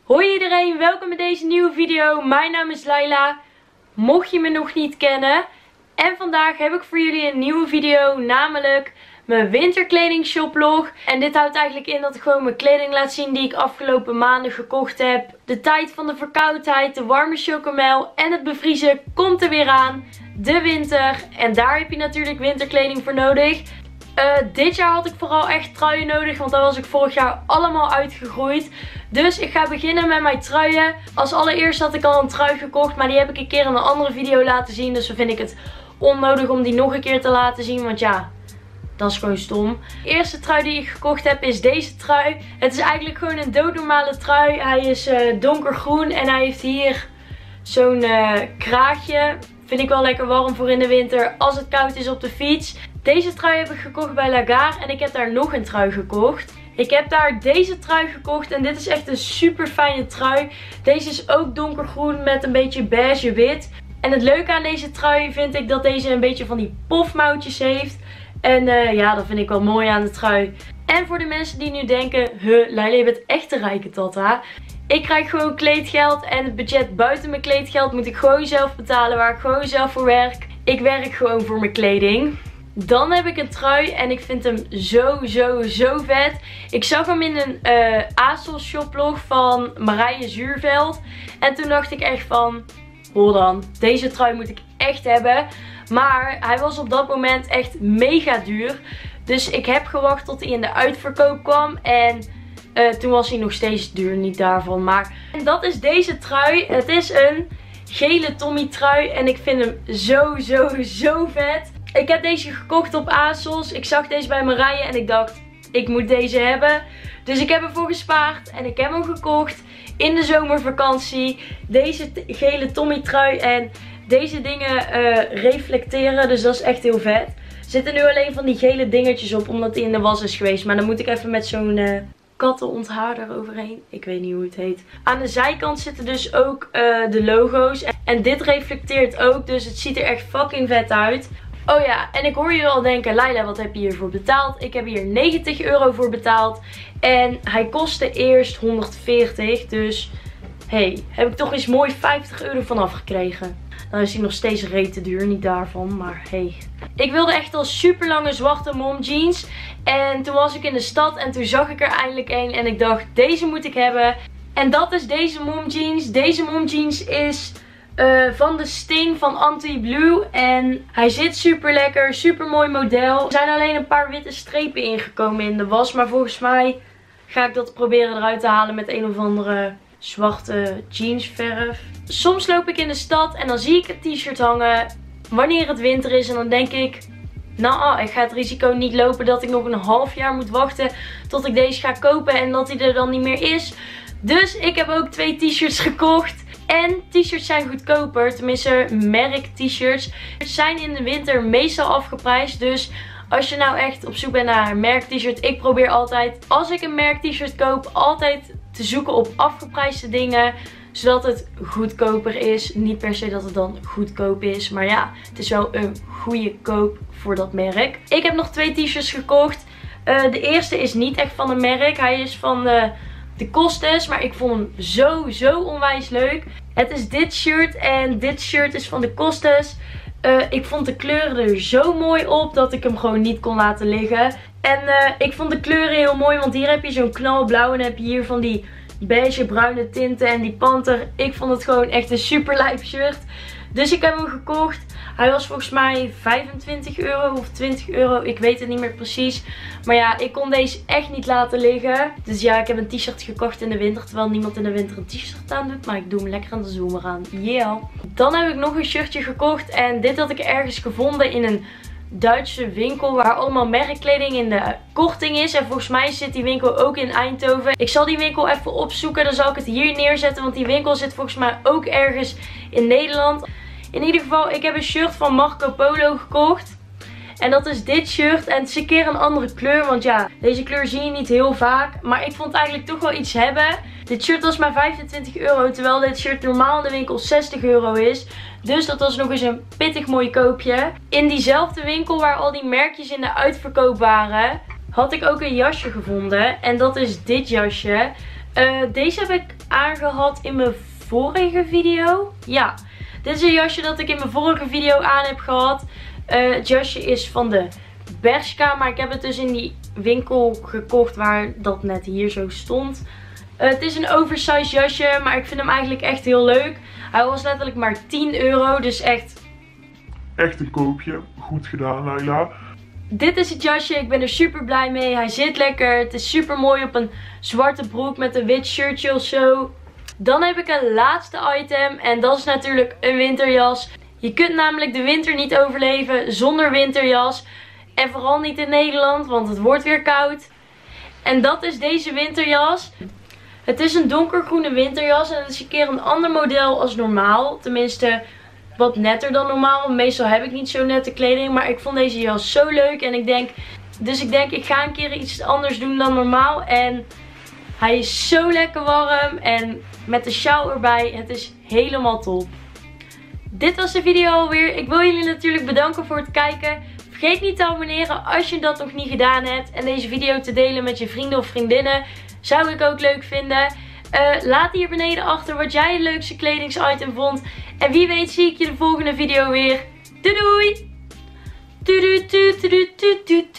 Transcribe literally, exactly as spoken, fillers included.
Hoi iedereen, welkom bij deze nieuwe video. Mijn naam is Laila, mocht je me nog niet kennen. En vandaag heb ik voor jullie een nieuwe video, namelijk mijn winterkleding shoplog. En dit houdt eigenlijk in dat ik gewoon mijn kleding laat zien die ik afgelopen maanden gekocht heb. De tijd van de verkoudheid, de warme chocomel en het bevriezen komt er weer aan. De winter. En daar heb je natuurlijk winterkleding voor nodig. Uh, dit jaar had ik vooral echt truien nodig, want daar was ik vorig jaar allemaal uitgegroeid. Dus ik ga beginnen met mijn truien. Als allereerst had ik al een trui gekocht, maar die heb ik een keer in een andere video laten zien. Dus dan vind ik het onnodig om die nog een keer te laten zien, want ja, dat is gewoon stom. De eerste trui die ik gekocht heb is deze trui. Het is eigenlijk gewoon een doodnormale trui. Hij is uh, donkergroen en hij heeft hier zo'n uh, kraagje. Vind ik wel lekker warm voor in de winter als het koud is op de fiets. Deze trui heb ik gekocht bij Lagar en ik heb daar nog een trui gekocht. Ik heb daar deze trui gekocht en dit is echt een super fijne trui. Deze is ook donkergroen met een beetje beige wit. En het leuke aan deze trui vind ik dat deze een beetje van die pofmouwtjes heeft. En uh, ja, dat vind ik wel mooi aan de trui. En voor de mensen die nu denken, huh, Laila, je bent echt een rijke tata. Ik krijg gewoon kleedgeld en het budget buiten mijn kleedgeld moet ik gewoon zelf betalen, waar ik gewoon zelf voor werk. Ik werk gewoon voor mijn kleding. Dan heb ik een trui en ik vind hem zo, zo, zo vet. Ik zag hem in een uh, ASOS shoplog van Marije Zuurveld. En toen dacht ik echt van, hoor dan, deze trui moet ik echt hebben. Maar hij was op dat moment echt mega duur. Dus ik heb gewacht tot hij in de uitverkoop kwam. En uh, toen was hij nog steeds duur, niet daarvan. Maar en dat is deze trui. Het is een gele Tommy trui en ik vind hem zo, zo, zo vet. Ik heb deze gekocht op ASOS. Ik zag deze bij Marije en ik dacht, ik moet deze hebben. Dus ik heb ervoor gespaard en ik heb hem gekocht in de zomervakantie. Deze gele Tommy trui en deze dingen uh, reflecteren, dus dat is echt heel vet. Er zitten nu alleen van die gele dingetjes op, omdat die in de was is geweest. Maar dan moet ik even met zo'n uh, kattenontharder overheen. Ik weet niet hoe het heet. Aan de zijkant zitten dus ook uh, de logo's. En dit reflecteert ook, dus het ziet er echt fucking vet uit. Oh ja, en ik hoor jullie al denken, Laila, wat heb je hiervoor betaald? Ik heb hier negentig euro voor betaald. En hij kostte eerst honderdveertig. Dus, hey, heb ik toch eens mooi vijftig euro vanaf gekregen. Dan is hij nog steeds rete duur, niet daarvan, maar hey. Ik wilde echt al super lange zwarte mom jeans. En toen was ik in de stad en toen zag ik er eindelijk een. En ik dacht, deze moet ik hebben. En dat is deze mom jeans. Deze mom jeans is Uh, van de Sting van Anti-Blue. En hij zit super lekker, super mooi model. Er zijn alleen een paar witte strepen ingekomen in de was. Maar volgens mij ga ik dat proberen eruit te halen met een of andere zwarte jeansverf. Soms loop ik in de stad en dan zie ik een t-shirt hangen wanneer het winter is. En dan denk ik, nou, ik ga het risico niet lopen dat ik nog een half jaar moet wachten tot ik deze ga kopen en dat hij er dan niet meer is. Dus ik heb ook twee t-shirts gekocht. En t-shirts zijn goedkoper, tenminste merk t-shirts zijn in de winter meestal afgeprijsd. Dus als je nou echt op zoek bent naar een merk t-shirt, ik probeer altijd, als ik een merk t-shirt koop, altijd te zoeken op afgeprijsde dingen. Zodat het goedkoper is. Niet per se dat het dan goedkoop is, maar ja, het is wel een goede koop voor dat merk. Ik heb nog twee t-shirts gekocht. Uh, de eerste is niet echt van een merk, hij is van de... de Costes, maar ik vond hem zo, zo onwijs leuk. Het is dit shirt en dit shirt is van de Costes. Uh, ik vond de kleuren er zo mooi op dat ik hem gewoon niet kon laten liggen. En uh, ik vond de kleuren heel mooi, want hier heb je zo'n knalblauw en dan heb je hier van die beige bruine tinten en die panter. Ik vond het gewoon echt een super lijp shirt. Dus ik heb hem gekocht. Hij was volgens mij vijfentwintig euro of twintig euro. Ik weet het niet meer precies. Maar ja, ik kon deze echt niet laten liggen. Dus ja, ik heb een t-shirt gekocht in de winter. Terwijl niemand in de winter een t-shirt aan doet. Maar ik doe hem lekker aan de zomer aan. Yeah. Dan heb ik nog een shirtje gekocht. En dit had ik ergens gevonden in een Duitse winkel. Waar allemaal merkkleding in de korting is. En volgens mij zit die winkel ook in Eindhoven. Ik zal die winkel even opzoeken. Dan zal ik het hier neerzetten. Want die winkel zit volgens mij ook ergens in Nederland. In ieder geval, ik heb een shirt van Marco Polo gekocht. En dat is dit shirt. En het is een keer een andere kleur. Want ja, deze kleur zie je niet heel vaak. Maar ik vond eigenlijk toch wel iets hebben. Dit shirt was maar vijfentwintig euro. Terwijl dit shirt normaal in de winkel zestig euro is. Dus dat was nog eens een pittig mooi koopje. In diezelfde winkel waar al die merkjes in de uitverkoop waren, had ik ook een jasje gevonden. En dat is dit jasje. Uh, deze heb ik aangehad in mijn vorige video. Ja, dit is een jasje dat ik in mijn vorige video aan heb gehad. Uh, het jasje is van de Bershka, maar ik heb het dus in die winkel gekocht waar dat net hier zo stond. Uh, het is een oversized jasje, maar ik vind hem eigenlijk echt heel leuk. Hij was letterlijk maar tien euro, dus echt... Echt een koopje. Goed gedaan, Laila. Dit is het jasje, ik ben er super blij mee. Hij zit lekker, het is super mooi op een zwarte broek met een wit shirtje of zo. Dan heb ik een laatste item en dat is natuurlijk een winterjas. Je kunt namelijk de winter niet overleven zonder winterjas. En vooral niet in Nederland, want het wordt weer koud. En dat is deze winterjas. Het is een donkergroene winterjas en het is een keer een ander model als normaal. Tenminste, wat netter dan normaal. Meestal heb ik niet zo nette kleding, maar ik vond deze jas zo leuk. En ik denk, dus ik denk ik ga een keer iets anders doen dan normaal. En hij is zo lekker warm en met de sjaal erbij. Het is helemaal top. Dit was de video alweer. Ik wil jullie natuurlijk bedanken voor het kijken. Vergeet niet te abonneren als je dat nog niet gedaan hebt. En deze video te delen met je vrienden of vriendinnen. Zou ik ook leuk vinden. Uh, laat hier beneden achter wat jij het leukste kledingsitem vond. En wie weet zie ik je de volgende video weer. Doei doei! Doei doei doei doei doei doei.